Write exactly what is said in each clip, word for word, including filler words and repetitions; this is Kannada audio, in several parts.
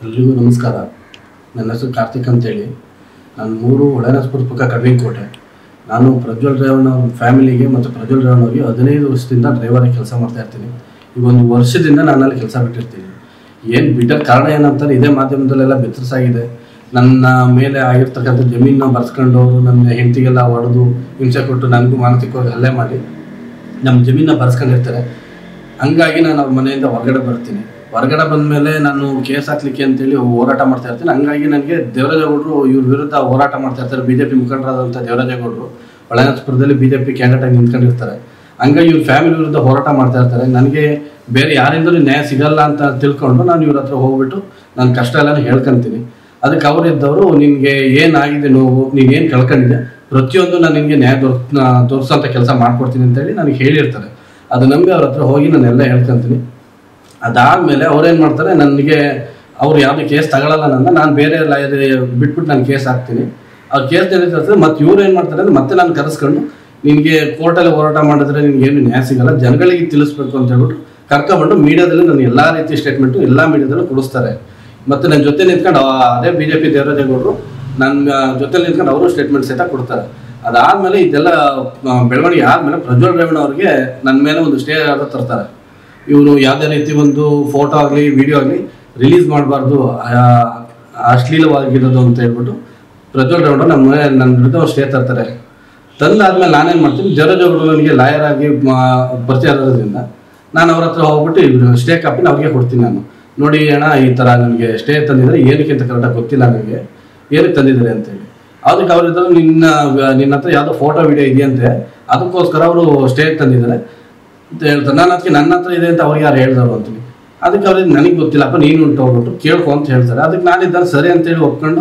ಎಲ್ರಿಗೂ ನಮಸ್ಕಾರ. ನನ್ನ ಹೆಸರು ಕಾರ್ತಿಕ್ ಅಂತೇಳಿ. ನಾನು ಮೂರು ಒಳನಸ್ಪುರ ಪಕ್ಕ ಕಡ್ವಿಂಕೋಟೆ. ನಾನು ಪ್ರಜ್ವಲ್ ರೇವಣ್ಣ ಅವ್ರ ಫ್ಯಾಮಿಲಿಗೆ ಮತ್ತು ಪ್ರಜ್ವಲ್ ರೇವಣ್ಣ ಅವ್ರಿಗೆ ಹದಿನೈದು ವರ್ಷದಿಂದ ಡ್ರೈವರಾಗಿ ಕೆಲಸ ಮಾಡ್ತಾ ಇರ್ತೀನಿ. ಈಗ ಒಂದು ವರ್ಷದಿಂದ ನಾನು ಅಲ್ಲಿ ಕೆಲಸ ಬಿಟ್ಟಿರ್ತೀನಿ. ಏನು ಬಿಟ್ಟ ಕಾರಣ ಏನಂತಾರೆ, ಇದೇ ಮಾಧ್ಯಮದಲ್ಲೆಲ್ಲ ಬೆತ್ತರಿಸಾಗಿದೆ. ನನ್ನ ಮೇಲೆ ಆಗಿರ್ತಕ್ಕಂಥ ಜಮೀನನ್ನ ಬರ್ಸ್ಕೊಂಡು ಅವರು ನನ್ನ ಹೆಂಡತಿಗೆಲ್ಲ ಹೊಡೆದು ಹಿಂಸೆ ಕೊಟ್ಟು ನನಗೂ ಮಾನಸಿಕವಾಗಿ ಹಲ್ಲೆ ಮಾಡಿ ನಮ್ಮ ಜಮೀನನ್ನ ಬರ್ಸ್ಕೊಂಡಿರ್ತಾರೆ. ಹಂಗಾಗಿ ನಾನು ಅವ್ರ ಮನೆಯಿಂದ ಹೊರಗಡೆ ಬರ್ತೀನಿ. ಹೊರಗಡೆ ಬಂದ ಮೇಲೆ ನಾನು ಕೇಸ್ ಹಾಕ್ಲಿಕ್ಕೆ ಅಂತೇಳಿ ಹೋರಾಟ ಮಾಡ್ತಾ ಇರ್ತೀನಿ. ಹಂಗಾಗಿ ನನಗೆ ದೇವರಾಜೇಗೌಡರು ಇವ್ರ ವಿರುದ್ಧ ಹೋರಾಟ ಮಾಡ್ತಾ ಇರ್ತಾರೆ. ಬಿ ಜೆ ಪಿ ಮುಖಂಡರಾದಂಥ ದೇವರಾಜೇಗೌಡರು ಹೊಳೆನರಸೀಪುರದಲ್ಲಿ ಬಿ ಜೆ ಪಿ ಕ್ಯಾಂಡಿಡೇಟ್ ಆಗಿ ನಿಂತ್ಕೊಂಡಿರ್ತಾರೆ. ಹಂಗಾಗಿ ಇವ್ರ ಫ್ಯಾಮಿಲಿ ವಿರುದ್ಧ ಹೋರಾಟ ಮಾಡ್ತಾ ಇರ್ತಾರೆ. ನನಗೆ ಬೇರೆ ಯಾರಿಂದಲೂ ನ್ಯಾಯ ಸಿಗಲ್ಲ ಅಂತ ತಿಳ್ಕೊಂಡು ನಾನು ಇವ್ರ ಹತ್ರ ಹೋಗ್ಬಿಟ್ಟು ನನ್ನ ಕಷ್ಟ ಎಲ್ಲ ಹೇಳ್ಕೊಂತೀನಿ. ಅದಕ್ಕೆ ಅವರಿದ್ದವರು, ನಿನಗೆ ಏನಾಗಿದೆ ನೋವು, ನೀನೇನು ಕಳ್ಕೊಂಡಿದ್ದೆ, ಪ್ರತಿಯೊಂದು ನಾನು ನಿನಗೆ ನ್ಯಾಯ ದೊರ್ ತೋರಿಸೋಂಥ ಕೆಲಸ ಮಾಡ್ಕೊಡ್ತೀನಿ ಅಂತೇಳಿ ನನಗೆ ಹೇಳಿರ್ತಾರೆ. ಅದು ನಂಬಿ ಅವ್ರ ಹತ್ರ ಹೋಗಿ ನಾನೆಲ್ಲ ಹೇಳ್ಕೊತೀನಿ. ಅದಾದಮೇಲೆ ಅವ್ರೇನು ಮಾಡ್ತಾರೆ, ನನಗೆ ಅವ್ರು ಯಾವುದೇ ಕೇಸ್ ತಗೊಳ್ಳಲ್ಲ ನನ್ನ, ನಾನು ಬೇರೆ ಲಾಯರ್ ಬಿಟ್ಬಿಟ್ಟು ನಾನು ಕೇಸ್ ಹಾಕ್ತೀನಿ. ಅವ್ರು ಕೇಸ್ ನಡೀತಾರೆ. ಮತ್ತು ಇವ್ರು ಏನು ಮಾಡ್ತಾರೆ ಅಂದರೆ ಮತ್ತೆ ನಾನು ಕರೆಸ್ಕೊಂಡು, ನಿನಗೆ ಕೋರ್ಟಲ್ಲಿ ಹೋರಾಟ ಮಾಡಿದ್ರೆ ನಿನಗೇನು ನ್ಯಾಯ ಸಿಗಲ್ಲ, ಜನಗಳಿಗೆ ತಿಳಿಸ್ಬೇಕು ಅಂತ ಹೇಳ್ಬಿಟ್ಟು ಕರ್ಕೊಂಡ್ಬಂದು ಮೀಡಿಯಾದಲ್ಲಿ ನಾನು ಎಲ್ಲ ರೀತಿ ಸ್ಟೇಟ್ಮೆಂಟು ಎಲ್ಲ ಮೀಡಿಯಾದಲ್ಲೂ ಕೊಡಿಸ್ತಾರೆ. ಮತ್ತು ನನ್ನ ಜೊತೆ ನಿಂತ್ಕೊಂಡು ಅದೇ ಬಿ ಜೆ ಪಿ ದೇವರಾಜೇಗೌಡರು ನನ್ನ ಜೊತೆ ನಿಂತ್ಕೊಂಡು ಅವರು ಸ್ಟೇಟ್ಮೆಂಟ್ ಸಹಿತ ಕೊಡ್ತಾರೆ. ಅದಾದಮೇಲೆ ಇದೆಲ್ಲ ಬೆಳವಣಿಗೆ ಆದಮೇಲೆ ಪ್ರಜ್ವಲ್ ರೇವಣ್ಣ ಅವ್ರಿಗೆ ನನ್ನ ಮೇಲೆ ಒಂದು ಸ್ಟೇ ಆದ ತರ್ತಾರೆ. ಇವರು ಯಾವುದೇ ರೀತಿ ಒಂದು ಫೋಟೋ ಆಗಲಿ ವಿಡಿಯೋ ಆಗಲಿ ರಿಲೀಸ್ ಮಾಡಬಾರ್ದು, ಅಶ್ಲೀಲವಾಗಿರೋದು ಅಂತ ಹೇಳ್ಬಿಟ್ಟು ಪ್ರಜ್ವಲ್ ರೇವಣ್ಣ ನಮ್ಮ ಮನೆ ನನ್ನ ವಿರುದ್ಧ ಅವ್ರು ಸ್ಟೇ ತರ್ತಾರೆ. ತಂದಾದ್ಮೇಲೆ ನಾನೇನು ಮಾಡ್ತೀನಿ, ದೇವರಾಜೇಗೌಡರು ನನಗೆ ಲಾಯರ್ ಆಗಿ ಪರಿಚಯ ಇರೋದ್ರಿಂದ ನಾನು ಅವ್ರ ಹತ್ರ ಹೋಗ್ಬಿಟ್ಟು ಸ್ಟೇ ಕಾಪಿನ ಅವ್ರಿಗೆ ಕೊಡ್ತೀನಿ. ನಾನು ನೋಡಿ ಅಣ್ಣ, ಈ ಥರ ನನಗೆ ಸ್ಟೇ ತಂದಿದ್ದಾರೆ, ಏನಕ್ಕೆ ಅಂತ ಕರೆಕ್ಟಾಗಿ ಗೊತ್ತಿಲ್ಲ ನನಗೆ, ಏನಕ್ಕೆ ತಂದಿದ್ದಾರೆ ಅಂತೇಳಿ. ಅದಕ್ಕೆ ಅವರಿದ್ದರು, ನಿನ್ನ ನಿನ್ನ ಹತ್ರ ಯಾವುದೋ ಫೋಟೋ ವಿಡಿಯೋ ಇದೆಯಂತೆ, ಅದಕ್ಕೋಸ್ಕರ ಅವರು ಸ್ಟೇ ತಂದಿದ್ದಾರೆ ಅಂತ ಹೇಳ್ತಾರೆ. ನಾನು ಅದಕ್ಕೆ ನನ್ನ ಹತ್ರ ಇದೆ ಅಂತ ಅವ್ರಿಗೆ ಯಾರು ಹೇಳ್ದವರು ಅಂತೀನಿ. ಅದಕ್ಕೆ ಅವ್ರಿಗೆ ನನಗೆ ಗೊತ್ತಿಲ್ಲಪ್ಪ, ನೀನು ಉಂಟು ಹೋಗ್ಬಿಟ್ಟು ಕೇಳ್ಕೊ ಅಂತ ಹೇಳ್ತಾರೆ. ಅದಕ್ಕೆ ನಾನಿದ್ದಾನೆ ಸರಿ ಅಂತೇಳಿ ಒಪ್ಕೊಂಡು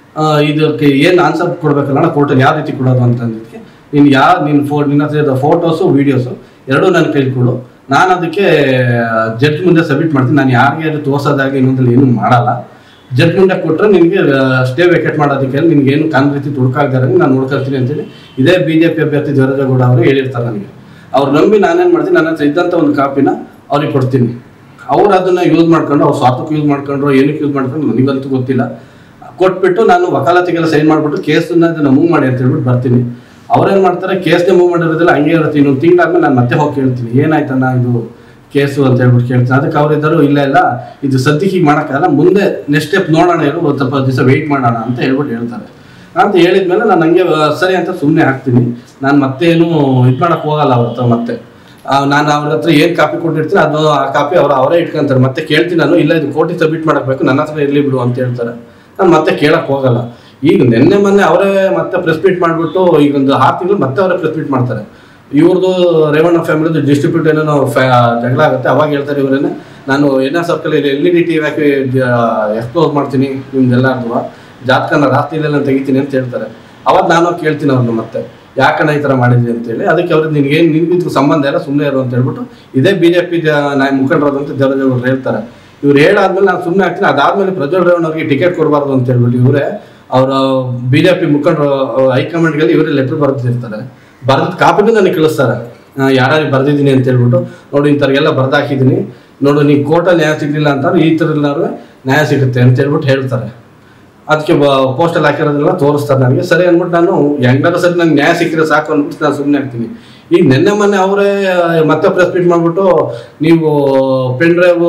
ಇದಕ್ಕೆ ಏನು ಆನ್ಸರ್ ಕೊಡಬೇಕಲ್ಲ ಕೋರ್ಟಲ್ಲಿ ಯಾವ ರೀತಿ ಕೊಡೋದು ಅಂತಂದಿದ್ದಕ್ಕೆ, ನೀನು ಯಾವ ನಿನ್ನ ಫೋ ನಿನ್ನ ಹತ್ರ ಇರೋ ಫೋಟೋಸು ವೀಡಿಯೋಸು ಎರಡೂ ನಾನು ಕೈಕೊಡು, ನಾನು ಅದಕ್ಕೆ ಜಡ್ಜ್ ಮುಂದೆ ಸಬ್ಮಿಟ್ ಮಾಡ್ತೀನಿ. ನಾನು ಯಾರಿಗೆ ಅದು ತೋರ್ಸೋದಾಗಿ ಇನ್ನೊಂದಲ್ಲಿ ಏನೂ ಮಾಡಲ್ಲ. ಜಡ್ಜ್ ಮುಂದೆ ಕೊಟ್ಟರೆ ನಿನಗೆ ಸ್ಟೇ ವೇಕೆಟ್ ಮಾಡೋದಕ್ಕೆ ನಿನಗೆ ಏನು ಕಾನ್ ರೀತಿ ತುಡುಕಾಗ್ದಾರೆ ನಾನು ನೋಡ್ಕೊಳ್ತೀನಿ ಅಂತೇಳಿ ಇದೇ ಬಿ ಜೆ ಪಿ ಅಭ್ಯರ್ಥಿ ದೇವರಾಜೇಗೌಡ ಅವರು ಹೇಳಿರ್ತಾರೆ ನನಗೆ. ಅವ್ರು ನಂಬಿ ನಾನೇನು ಮಾಡ್ತೀನಿ, ನನ್ನ ಹತ್ರ ಇದ್ದಂಥ ಒಂದು ಕಾಪಿನ ಅವ್ರಿಗೆ ಕೊಡ್ತೀನಿ. ಅವ್ರು ಅದನ್ನು ಯೂಸ್ ಮಾಡ್ಕೊಂಡು, ಅವ್ರು ಸ್ವಾರ್ಥಕ್ಕೆ ಯೂಸ್ ಮಾಡ್ಕೊಂಡ್ರು ಏನಕ್ಕೆ ಯೂಸ್ ಮಾಡ್ಕೊಂಡು ನನಗಂತೂ ಗೊತ್ತಿಲ್ಲ. ಕೊಟ್ಬಿಟ್ಟು ನಾನು ವಕಾಲತಿಗೆಲ್ಲ ಸೈನ್ ಮಾಡಿಬಿಟ್ಟು ಕೇಸನ್ನ ಅದನ್ನು ಮೂವ್ ಮಾಡಿ ಅಂತ ಹೇಳ್ಬಿಟ್ಟು ಬರ್ತೀನಿ. ಅವ್ರೇನು ಮಾಡ್ತಾರೆ, ಕೇಸ್ನೇ ಮೂವ್ ಮಾಡಿರೋದಿಲ್ಲ, ಹಂಗೆ ಇರುತ್ತೆ. ಇನ್ನೊಂದು ತಿಂಗಳಾದ್ಮೇಲೆ ನಾನು ಮತ್ತೆ ಹೋಗಿ ಕೇಳ್ತೀನಿ, ಏನಾಯ್ತಣ್ಣ ಇದು ಕೇಸು ಅಂತ ಹೇಳ್ಬಿಟ್ಟು ಕೇಳ್ತೀನಿ. ಅದಕ್ಕೆ ಅವರಿದ್ದರು, ಇಲ್ಲ ಇಲ್ಲ ಇದು ಸದ್ಯಕ್ಕೆ ಹೀಗೆ ಮಾಡೋಕ್ಕಾಗಲ್ಲ, ಮುಂದೆ ನೆಕ್ಸ್ಟ್ ಸ್ಟೆಪ್ ನೋಡೋಣ, ಇರು ಒಂದು ಸ್ವಲ್ಪ ದಿವಸ ವೆಯ್ಟ್ ಮಾಡೋಣ ಅಂತ ಹೇಳ್ಬಿಟ್ಟು ಹೇಳ್ತಾರೆ. ಅಂತ ಹೇಳಿದ್ಮೇಲೆ ನಾನು ಹಂಗೆ ಸರಿ ಅಂತ ಸುಮ್ಮನೆ ಹಾಕ್ತೀನಿ. ನಾನು ಮತ್ತೇನು ಇದು ಮಾಡೋಕ್ಕೆ ಹೋಗಲ್ಲ ಅವ್ರ ಹತ್ರ. ಮತ್ತೆ ನಾನು ಅವ್ರ ಹತ್ರ ಏನು ಕಾಪಿ ಕೊಟ್ಟಿರ್ತೀನಿ ಅದು ಆ ಕಾಪಿ ಅವ್ರು ಅವರೇ ಇಟ್ಕೊಂತಾರೆ. ಮತ್ತೆ ಕೇಳ್ತೀನಿ ನಾನು, ಇಲ್ಲ ಇದು ಕೋರ್ಟಿಗೆ ಸಬ್ಮಿಟ್ ಮಾಡಬೇಕು, ನನ್ನ ಹತ್ರ ಇರಲಿ ಬಿಡು ಅಂತ ಹೇಳ್ತಾರೆ. ನಾನು ಮತ್ತೆ ಕೇಳಕ್ಕೆ ಹೋಗಲ್ಲ. ಈಗ ನಿನ್ನೆ ಮೊನ್ನೆ ಅವರೇ ಮತ್ತೆ ಪ್ರೆಸ್ ಮೀಟ್ ಮಾಡಿಬಿಟ್ಟು ಈಗ ಒಂದು ಆರು ತಿಂಗಳು ಮತ್ತೆ ಅವರೇ ಪ್ರೆಸ್ ಮೀಟ್ ಮಾಡ್ತಾರೆ. ಇವ್ರದ್ದು ರೇವಣ್ಣ ಫ್ಯಾಮಿಲಿದು ಡಿಸ್ಟ್ರಿಬ್ಯೂಟ್ ಏನೋ ಫ್ಯಾ ಜಗಳ ಆಗುತ್ತೆ. ಅವಾಗ ಹೇಳ್ತಾರೆ ಇವರೇನೆ, ನಾನು N R circle L E D T V ಹಾಕಿ ಎಕ್ಸ್ಪ್ಲೋಸ್ ಮಾಡ್ತೀನಿ, ನಿಮ್ದೆಲ್ಲರೂ ಜಾತಕನ ರಾತ್ರಿಯಲ್ಲೆಲ್ಲ ತೆಗಿತೀನಿ ಅಂತ ಹೇಳ್ತಾರೆ. ಅವಾಗ ನಾನು ಕೇಳ್ತೀನಿ ಅವ್ರನ್ನ, ಮತ್ತೆ ಯಾಕಣ್ಣ ಈ ಥರ ಮಾಡಿದ್ವಿ ಅಂತೇಳಿ. ಅದಕ್ಕೆ ಅವ್ರಿಗೆ ನಿನಗೇನು ನಿನ್ಗಿದ್ರು ಸಂಬಂಧ ಇಲ್ಲ, ಸುಮ್ಮನೆ ಇರು ಅಂತ ಹೇಳ್ಬಿಟ್ಟು ಇದೇ ಬಿ ಜೆ ಪಿ ನಾಯ ಮುಖಂಡರಾದಂಥ ದೇವರಾಜೇಗೌಡರು ಹೇಳ್ತಾರೆ. ಇವ್ರು ಹೇಳಾದ್ಮೇಲೆ ನಾನು ಸುಮ್ಮನೆ ಆಗ್ತೀನಿ. ಅದಾದಮೇಲೆ ಪ್ರಜ್ವಲ್ ರೇವಣ್ಣ ಅವ್ರಿಗೆ ಟಿಕೆಟ್ ಕೊಡಬಾರ್ದು ಅಂತ ಹೇಳ್ಬಿಟ್ಟು ಇವರೇ ಅವರ ಬಿ ಜೆ ಪಿ ಮುಖಂಡರು ಹೈಕಮಾಂಡ್ಗೆ ಇವರೇ ಲೆಟ್ರ್ ಬರೆದಿರ್ತಾರೆ. ಬರೆದ ಕಾಪಿನೂ ನನಗೆ ಕಳಿಸ್ತಾರೆ, ಯಾರ್ಯಾರಿಗೆ ಬರೆದಿದ್ದೀನಿ ಅಂತ ಹೇಳ್ಬಿಟ್ಟು, ನೋಡಿ ಇಂಥವ್ರಿಗೆಲ್ಲ ಬರ್ದಾಕಿದ್ದೀನಿ, ನೋಡು ನೀವು ಕೋರ್ಟಲ್ಲಿ ನ್ಯಾಯ ಸಿಗಲಿಲ್ಲ ಅಂತಾರೆ, ಈ ಥರ ಎಲ್ಲರೂ ನ್ಯಾಯ ಸಿಗುತ್ತೆ ಅಂತ ಹೇಳ್ಬಿಟ್ಟು ಹೇಳ್ತಾರೆ. ಅದಕ್ಕೆ ಬ ಪೋಸ್ಟಲ್ಲಿ ಹಾಕಿರೋದೆಲ್ಲ ತೋರಿಸ್ತಾರೆ ನನಗೆ. ಸರಿ ಅಂದ್ಬಿಟ್ಟು ನಾನು ಹೆಂಗಾದ್ರೂ ಸರಿ ನಂಗೆ ನ್ಯಾಯ ಸಿಕ್ಕಿದ್ರೆ ಸಾಕು ಅಂದ್ಬಿಟ್ಟು ನಾನು ಸುಮ್ಮನೆ ಆಗ್ತೀನಿ. ಈಗ ನಿನ್ನೆ ಮೊನ್ನೆ ಅವರೇ ಮತ್ತೆ ಪ್ರೆಸ್ ಮೀಟ್ ಮಾಡಿಬಿಟ್ಟು, ನೀವು ಪೆನ್ ಡ್ರೈವು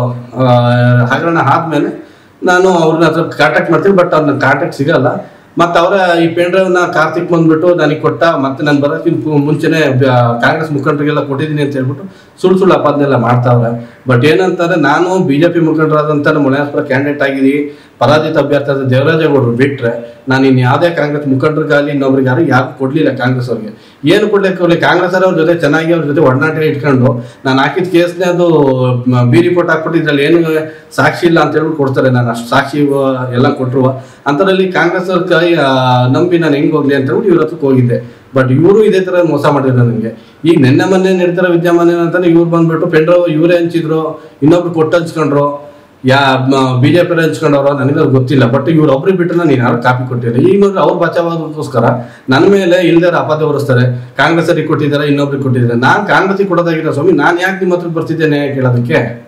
ಹಗರಣ ಆದಮೇಲೆ ನಾನು ಅವ್ರನ್ನ ಹತ್ರ ಕಾಂಟ್ಯಾಕ್ಟ್ ಮಾಡ್ತೀನಿ, ಬಟ್ ಅವ್ರನ್ನ ಕಾಂಟ್ಯಾಕ್ಟ್ ಸಿಗಲ್ಲ. ಮತ್ತು ಅವರ ಈ ಪೆನ್ ಡ್ರೈವ್ನ ಕಾರ್ತಿಕ್ ಬಂದುಬಿಟ್ಟು ನನಗೆ ಕೊಟ್ಟ, ಮತ್ತು ನಾನು ಬರೋಕ್ಕಿಂತ ಮುಂಚೆನೇ ಕಾಂಗ್ರೆಸ್ ಮುಖಂಡರಿಗೆಲ್ಲ ಕೊಟ್ಟಿದ್ದೀನಿ ಅಂತ ಹೇಳ್ಬಿಟ್ಟು ಸುಳ್ಳು ಸುಳ್ಳು ಅಪಾದನೆಲ್ಲ ಮಾಡ್ತಾವ್ರೆ. ಬಟ್ ಏನಂತಾರೆ, ನಾನು ಬಿ ಜೆ ಪಿ ಮುಖಂಡರಾದಂಥ ನಮ್ಮ ಹೊಳೆನರಸೀಪುರ ಕ್ಯಾಂಡಿಡೇಟ್ ಆಗಿದ್ದೀನಿ, ಪರಾಜಿತ ಅಭ್ಯರ್ಥಿ ಆದ ದೇವರಾಜೇಗೌಡರು ಬಿಟ್ಟರೆ ನಾನು ಇನ್ನು ಯಾವುದೇ ಕಾಂಗ್ರೆಸ್ ಮುಖಂಡರಿಗಾಗಲಿ ಇನ್ನೊಬ್ರಿಗಾಗಲಿ ಯಾರು ಕೊಡಲಿಲ್ಲ. ಕಾಂಗ್ರೆಸ್ ಅವ್ರಿಗೆ ಏನು ಕೊಡ್ಲಿಕ್ಕೆ ಹೋಗಲಿ, ಕಾಂಗ್ರೆಸ್ ಅವ್ರ ಜೊತೆ ಚೆನ್ನಾಗಿ ಅವ್ರ ಜೊತೆ ಒಡನಾಟ ಇಟ್ಕೊಂಡು ನಾನು ಹಾಕಿದ ಕೇಸ್ನೇ ಅದು ಬಿ ರಿಪೋರ್ಟ್ ಹಾಕ್ಬಿಟ್ಟು ಇದ್ರಲ್ಲಿ ಏನು ಸಾಕ್ಷಿ ಇಲ್ಲ ಅಂತ ಹೇಳ್ಬಿಟ್ಟು ಕೊಡ್ತಾರೆ. ನಾನು ಅಷ್ಟು ಸಾಕ್ಷಿ ಎಲ್ಲ ಕೊಟ್ಟರು ಅಂಥದ್ರಲ್ಲಿ ಕಾಂಗ್ರೆಸ್ ಅವ್ರ ಕೈ ನಂಬಿ ನಾನು ಹೆಂಗೆ ಹೋಗಲಿ ಅಂತ ಹೇಳ್ಬಿಟ್ಟು ಇವ್ರ ಹತ್ರಕ್ಕೆ ಹೋಗಿದ್ದೆ. ಬಟ್ ಇವರು ಇದೇ ಥರ ಮೋಸ ಮಾಡಿದ್ರು ನನಗೆ. ಈಗ ನಿನ್ನೆ ಮೊನ್ನೆ ನಡೀತಾರ ವಿದ್ಯಮಾನ ಏನಂತಾನೆ, ಇವ್ರು ಬಂದ್ಬಿಟ್ಟು ಪೆಂಡ್ರೋ ಇವರೇ ಹಂಚಿದ್ರು, ಇನ್ನೊಬ್ರು ಕೊಟ್ಟು ಹಂಚ್ಕೊಂಡ್ರು, ಯಾ ಬಿ ಜೆ ಪಿ ಹಂಚ್ಕೊಂಡವ್ರು ನನಗೆ ಗೊತ್ತಿಲ್ಲ. ಬಟ್ ಇವ್ರು ಒಬ್ರಿಗೆ ಬಿಟ್ಟರೆ ನೀನು ಯಾರು ಕಾಪಿ ಕೊಟ್ಟಿಲ್ಲ. ಈಗ ನೋಡ್ರಿ ಅವ್ರು ಬಚಾವಾಗೋಸ್ಕರ ನನ್ನ ಮೇಲೆ ಇಲ್ದಾರ ಅಪಾದ ಹೊರಿಸ್ತಾರೆ. ಕಾಂಗ್ರೆಸ್ಸರಿಗೆ ಕೊಟ್ಟಿದ್ದಾರೆ, ಇನ್ನೊಬ್ರಿಗೆ ಕೊಟ್ಟಿದ್ದಾರೆ. ನಾನು ಕಾಂಗ್ರೆಸ್ಸಿಗೆ ಕೊಡೋದಾಗಿರೋ ಸ್ವಾಮಿ, ನಾನು ಯಾಕೆ ನಿಮ್ಮ ಹತ್ರ ಬರ್ತಿದ್ದೇನೆ ಕೇಳೋದಕ್ಕೆ?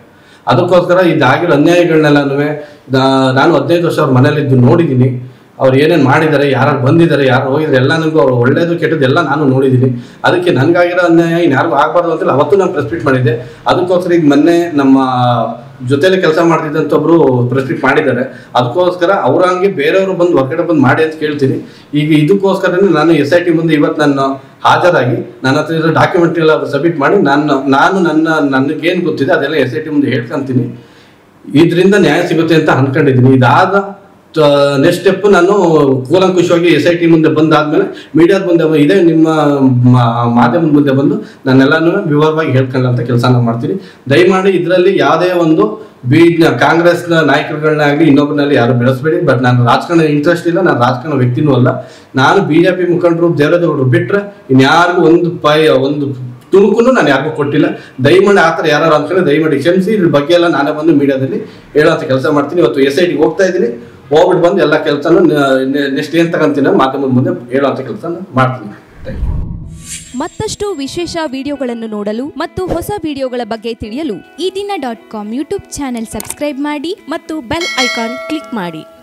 ಅದಕ್ಕೋಸ್ಕರ ಇದಾಗಿರೋ ಅನ್ಯಾಯಗಳನ್ನೆಲ್ಲನೂ ನಾನು ಹದಿನೈದು ವರ್ಷ ಅವ್ರ ಮನೇಲಿದ್ದು ನೋಡಿದ್ದೀನಿ. ಅವ್ರು ಏನೇನು ಮಾಡಿದ್ದಾರೆ, ಯಾರು ಬಂದಿದ್ದಾರೆ, ಯಾರು ಹೋಗಿದ್ದಾರೆ, ಎಲ್ಲ ನನಗೂ ಅವ್ರು ಒಳ್ಳೇದು ಕೆಟ್ಟದ್ದು ಎಲ್ಲ ನಾನು ನೋಡಿದ್ದೀನಿ. ಅದಕ್ಕೆ ನನಗಾಗಿರೋ ಅನ್ಯಾಯ ಇನ್ಯಾರಿಗೂ ಆಗಬಾರ್ದು ಅಂತೇಳಿ ಅವತ್ತು ನಾನು ಪ್ರೆಸ್ ಮೀಟ್ ಮಾಡಿದ್ದೆ. ಅದಕ್ಕೋಸ್ಕರ ಈಗ ಮೊನ್ನೆ ನಮ್ಮ ಜೊತೆಲಿ ಕೆಲಸ ಮಾಡ್ತಿದ್ದಂಥ ಒಬ್ರು ಪ್ರೆಸ್ ಮೀಟ್ ಮಾಡಿದ್ದಾರೆ. ಅದಕ್ಕೋಸ್ಕರ ಅವ್ರ ಹಂಗೆ ಬೇರೆಯವರು ಬಂದು ಹೊರಗಡೆ ಬಂದು ಮಾಡಿ ಅಂತ ಕೇಳ್ತೀನಿ. ಈಗ ಇದಕ್ಕೋಸ್ಕರನೇ ನಾನು ಎಸ್ ಐ ಟಿ ಮುಂದೆ ಇವತ್ತು ನಾನು ಹಾಜರಾಗಿ ನನ್ನ ಹತ್ರ ಇರೋ ಡಾಕ್ಯುಮೆಂಟ್ ಎಲ್ಲ ಸಬ್ಮಿಟ್ ಮಾಡಿ ನಾನು ನಾನು ನನ್ನ ನನಗೇನು ಗೊತ್ತಿದೆ ಅದೆಲ್ಲ ಎಸ್ ಐ ಟಿ ಮುಂದೆ ಹೇಳ್ಕೊಂತೀನಿ. ಇದರಿಂದ ನ್ಯಾಯ ಸಿಗುತ್ತೆ ಅಂತ ಅನ್ಕೊಂಡಿದ್ದೀನಿ. ಇದಾದ ನೆಕ್ಸ್ಟ್ ಸ್ಟೆಪ್ ನಾನು ಕೂಲಂಕುಷವಾಗಿ ಎಸ್ ಐ ಟಿ ಮುಂದೆ ಬಂದಾದ್ಮೇಲೆ ಮೀಡಿಯಾದ ಮುಂದೆ ಇದೇ ನಿಮ್ಮ ಮಾಧ್ಯಮದ ಮುಂದೆ ಬಂದು ನಾನೆಲ್ಲಾನು ವಿವರವಾಗಿ ಹೇಳ್ಕೊಳ್ಳೋಂಥ ಕೆಲಸನ ಮಾಡ್ತೀನಿ. ದಯಮಾಡಿ ಇದರಲ್ಲಿ ಯಾವುದೇ ಒಂದು ಬಿ ಕಾಂಗ್ರೆಸ್ನ ನಾಯಕರುಗಳನ್ನ ಆಗಲಿ ಇನ್ನೊಬ್ಬರಲ್ಲಿ ಯಾರು ಬೆಳೆಸಬೇಡಿ. ಬಟ್ ನಾನು ರಾಜಕಾರಣ ಇಂಟ್ರೆಸ್ಟ್ ಇಲ್ಲ, ನಾನು ರಾಜಕಾರಣ ವ್ಯಕ್ತಿನೂ ಅಲ್ಲ. ನಾನು ಬಿ ಜೆ ಪಿ ಮುಖಂಡರು ದೇವರಾಜೇಗೌಡರು ಬಿಟ್ಟರೆ ಇನ್ಯಾರಿಗೂ ಒಂದು ಪಾಯಿ ಒಂದು ತುಣುಕು ನಾನು ಯಾರಿಗೂ ಕೊಟ್ಟಿಲ್ಲ. ದಯಮಾಡಿ ಆ ಥರ ಯಾರು ಅಂದ್ಕೊಂಡ್ರೆ ದಯಮಾಡಿ ಕ್ಷಮಿಸಿ. ಇದ್ರ ಬಗ್ಗೆ ಎಲ್ಲ ನಾನೇ ಬಂದು ಮೀಡಿಯಾದಲ್ಲಿ ಹೇಳೋಂಥ ಕೆಲಸ ಮಾಡ್ತೀನಿ. ಇವತ್ತು ಎಸ್ ಐ ಟಿಗೆ ಹೋಗ್ತಾ ಇದ್ದೀನಿ. ಹೋಗ್ಬಿಟ್ಟು ಬಂದು ಎಲ್ಲ ಕೆಲಸನೂ ನೆಕ್ಸ್ಟ್ ಏನು ತಗೊಂತೀನಿ ಮಾಧ್ಯಮದ ಮುಂದೆ ಹೇಳುವಂಥ ಕೆಲಸ ಮಾಡ್ತೀನಿ. Thank you. ಮತ್ತಷ್ಟು ವಿಶೇಷ ವಿಡಿಯೋಗಳನ್ನು ನೋಡಲು ಮತ್ತು ಹೊಸ ವಿಡಿಯೋಗಳ ಬಗ್ಗೆ ತಿಳಿಯಲು ಈ ದಿನ dot com YouTube channel subscribe ಮಾಡಿ ಮತ್ತು ಬೆಲ್ ಐಕಾನ್ ಕ್ಲಿಕ್ ಮಾಡಿ.